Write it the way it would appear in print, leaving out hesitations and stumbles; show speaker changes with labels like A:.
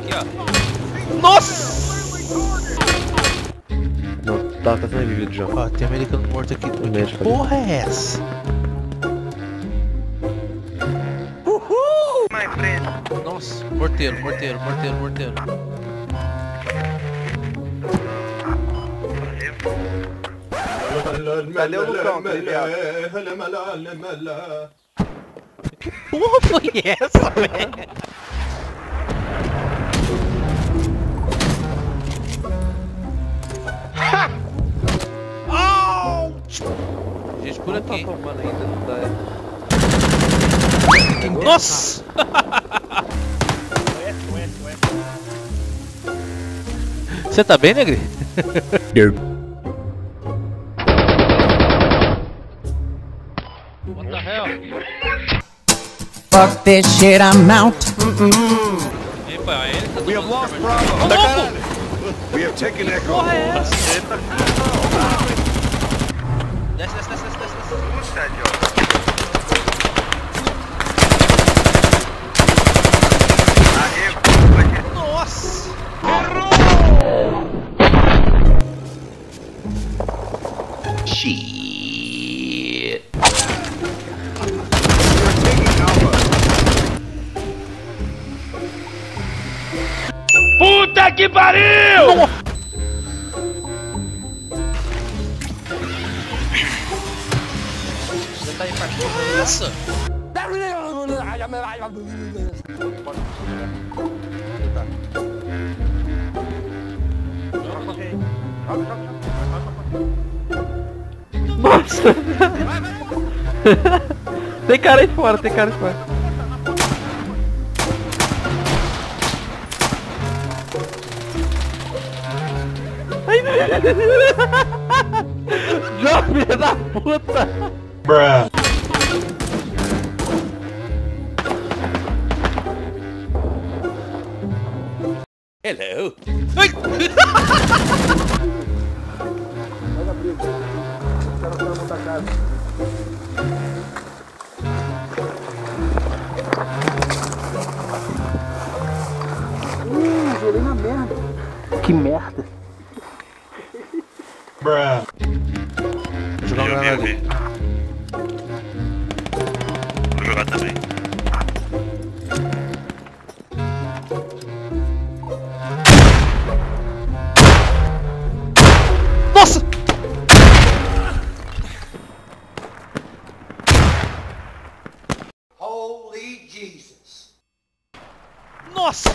A: aqui, ó.
B: Nossa!
C: Não, tá sendo revivido já.
B: Ó, tem um americano morto aqui. Que
C: médico
B: porra é essa?
A: My friend.
B: Nossa, morteiro, morteiro, morteiro, morteiro.
A: Cadê o Lucão, tá ligado?
B: Que porra foi essa, velho? Gente por aqui. Nossa! Você tá bem, Negri? What the hell?
D: Fuck this shit, I'm out.
B: Ei, pai, ele tá
A: We have lost Bravo. We have taken Echo.
B: Porra é essa? Desce, desce, desce, desce, desce. Nossa!
D: Shit.
A: Puta que pariu!
B: Você tá aí partindo essa?
C: Nossa! Tem cara aí fora, tem cara aí fora. Já, filha da puta!
A: Bruh.
B: Hello! Ai!
D: Gelei na merda. Que merda.
A: Bruh.
B: Vou jogar um granada ali.
A: Vou jogar também.
B: Nossa!
D: Holy Jesus.
B: Nossa!